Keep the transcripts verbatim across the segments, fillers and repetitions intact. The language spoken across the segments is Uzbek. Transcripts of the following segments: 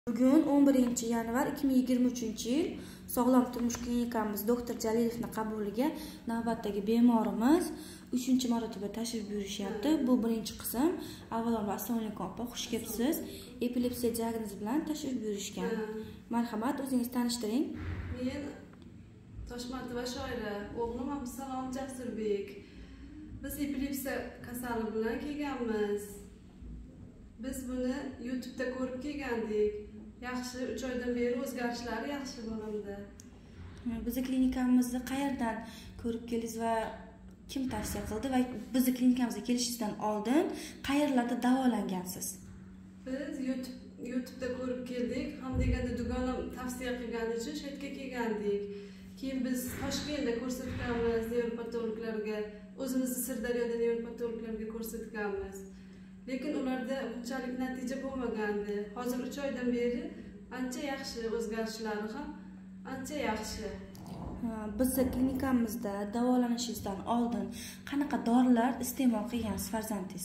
Bugun o'n birinchi yanvar ikki ming yigirma uchinchi yil Sog'lom turmush klinikamiz doktor Jalilovning qabuliga navbatdagi bemorimiz uchinchi marotaba tashrif buyurishyapti. Bu birinchi qism. Avvalambor assalomu alaykum opa, xush kelibsiz. Epilepsiya diagnozi bilan tashrif buyurishgan. Marhamat, o'zingizni tanishtiring. Men Toshmatova Shoira, o'g'lim Abdusalom Jasurbek. Biz epilepsiya kasali bilan kelganmiz. Biz buni YouTube'da ko'rib kelgandik. Yaxshi, uch oydan beri o'zgarishlari yaxshi bo'ldi. Bizning klinikamizni qayerdan ko'rib keldingiz va kim tavsiya qildi va bizning klinikamizga kelishingizdan oldin qayerlarda davolangansiz? Biz YouTube YouTube'da ko'rib keldik. Ham deganda dugonam tavsiya qilgani uchun shu yerga kelgandik. Keyin biz Toshkentda ko'rsatganmiz nevropatologlarga, o'zimizni Sirdaryoda nevropatologlarga ko'rsatganmiz. Lekin ularda bunchalik natija bo'lmagandi. Hozir uch oydan beri ancha yaxshi, o'zgarishlar ham ancha yaxshi. Bizning klinikamizda davolanishingizdan oldin qanaqa dorilar iste'mol qilgansiz farzandingiz?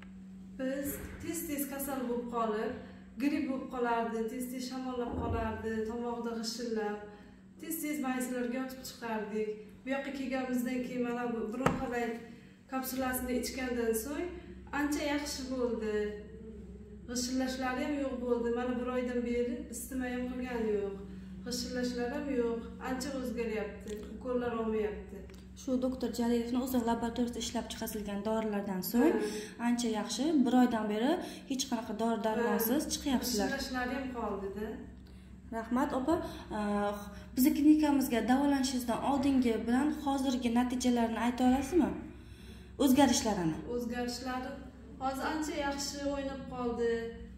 Biz tez-tez kasal bo'lib qolib, gripp bo'lib qolardi, tez-tez shamollab qolardi, tomog'ida g'ishillab, tez-tez maysalarga yotib chiqardik. Bu yoqqa kelganimizdan keyin mana bu bronxolayt kapsulasini ichgandan so'ng ancha yaxshi bo'ldi. G'ishillashlari ham yo'q bo'ldi. Mana bir oydan beri isitma ham qilgani yo'q. G'ishillashlari ham yo'q. Ancha o'zgaryapti. Ukollar olmayapti. Shu doktor Jalilovning o'zi laboratoriyada ishlab chiqarilgan dorilardan so'ng ancha yaxshi. Bir oydan beri hech qanaqa dori-darmonsiz chiqyapsizlar. G'ishillashlari ham qoldi-da. Rahmat opa. Bizning klinikamizga davolanishingizdan oldingi bilan hozirgi natijalarini ayta olasizmi? O'zgarishlarini. O'zgarishlari hozir ancha yaxshi o'ynab qoldi.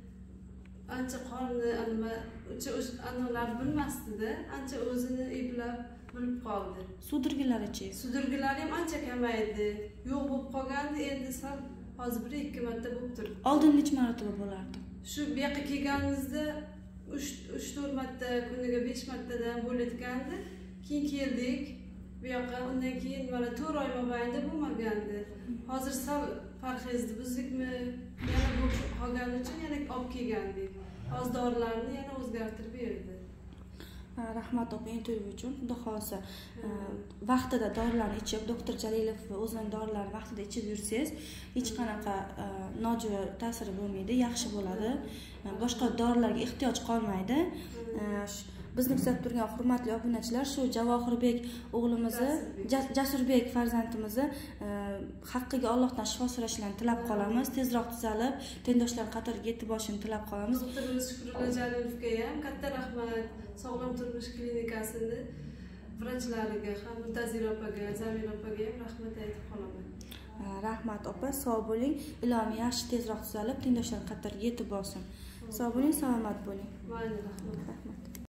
Ancha qorni, nima, analar bilmasdi-da, ancha o'zini eplab bilib qoldi. Sudirgilarichi? Sudirgilari ham ancha kamaydi. Yo'q bo'lib qolgandi, endi sal hozir bir ikki marta bo'lib turibdi. Oldin necha marotaba bo'lardi? Shu bu yoqqa kelganimizda uch to'rt marta, kuniga besh martadan bo'layotgandi. Keyin keldik. Bu yoqqa undan keyin mana to'rt oy mobaynida bo'lmagandi. Hozir sal parhezni buzdikmi, yana bu qolgani uchun yana olib kelgandik. Hozir dorilarni yana o'zgartirib berdi. Rahmat opa, intervyu uchun. Xudo xolsa vaqtida dorilarni ichib, doktor Jalilov o'zining dorilarini vaqtida ichib yursangiz, hech qanaqa nojo'ya ta'siri bo'lmaydi, yaxshi bo'ladi. Boshqa dorilarga ehtiyoj qolmaydi. Bizni kuzatib turgan hurmatli obunachilar, shu Javohirbek o'g'limizni, Jasurbek farzandimizni haqqiga Allohdan shifo so'rashlarini tilab qolamiz. Tezroq tuzalib, tengdoshlar qatoriga yetib borishini tilab qolamiz. Doktorimiz Shukrullo Jalilovga ham katta rahmat. Sog'lom turmush klinikasini vrachlariga ham, Mutazir opaga, Zamir opaga ham rahmat aytib qolaman. Rahmat opa, sog' bo'ling. Ilohim yaxshi tezroq tuzalib, tengdoshlar qatoriga yetib borsin. Sog' bo'ling, salomat bo'ling. Mayli, rahmat. Rahmat.